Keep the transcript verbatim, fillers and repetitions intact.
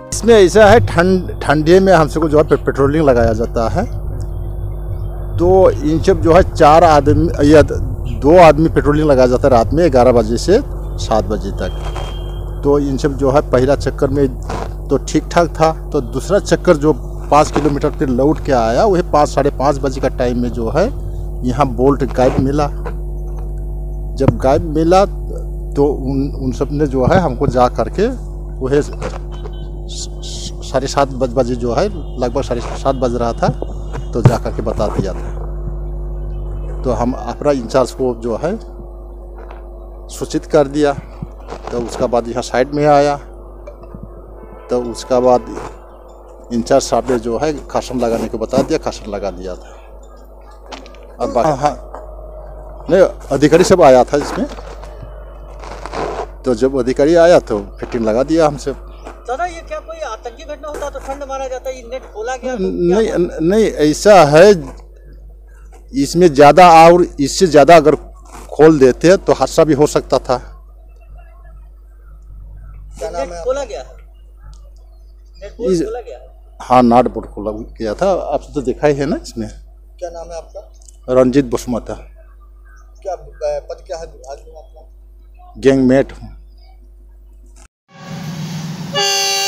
इसमें ऐसा है, ठंड ठंडे में हमसे को जो है पेट्रोलिंग लगाया जाता है। तो इन सब जो है चार आदमी या दो आदमी पेट्रोलिंग लगाया जाता है रात में ग्यारह बजे से सात बजे तक। तो इन सब जो है पहला चक्कर में तो ठीक ठाक था। तो दूसरा चक्कर जो पाँच किलोमीटर फिर लौट के आया, वही पाँच साढ़े पाँच बजे का टाइम में जो है यहाँ बोल्ट गायब मिला। जब गायब मिला तो उन उन सब ने जो है हमको जा करके वह साढ़े सात बजे जो है लगभग साढ़े सात बज रहा था, तो जा करके बता दिया था। तो हम अपना इंचार्ज को जो है सूचित कर दिया। तो उसका बाद यहाँ साइड में आया। तो उसका बाद इंचार्ज साहब ने जो है खासन लगाने को बता दिया, खासन लगा दिया था। अब बाकी हाँ नहीं, अधिकारी सब आया था इसमें। तो जब अधिकारी आया तो फिटिंग लगा दिया हमसे। दादा ये क्या कोई आतंकी घटना होता तो ठंड मारा जाता है, नेट खोला गया तो नहीं नहीं ऐसा है, इसमें ज़्यादा और इससे ज़्यादा अगर खोल देते तो हादसा भी हो सकता था। क्या नाम है? खोला गया है, नेट बोल्ट खोला गया है। हाँ, नाट बोल्ट खोला गया था। आप तो देखा ही है ना इसमें। क्या नाम है आपका? रंजीत बसुमता। क्या पद क्या है विभाग में आपका? गैंगमेट हूँ।